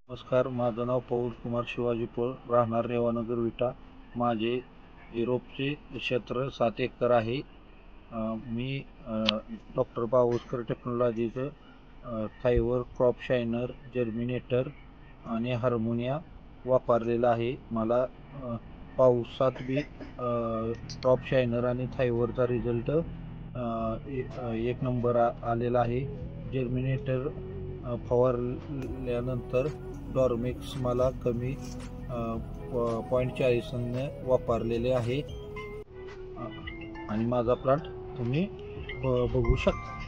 नमस्कार, माझं नाव पवन कुमार शिवाजी पोळ, राहणार रेवानगर विटा. माझे युरोपचे क्षेत्र 7 एकर आहे. मी डॉक्टर बावस्कर टेक्नॉलॉजीचं थायवर क्रॉप शायनर, जर्मिनेटर आणि हार्मोनिया वापरलेला आहे. मला पावसात बी क्रॉप शायनर आणि थायवरचा रिझल्ट एक नंबर आलेला आहे. जर्मिनेटर फवारल्यानंतर डॉर्मिक्स मला कमी 0.40 ने वापरलेले आहे आणि माझा प्लांट तुम्ही बघू शकता.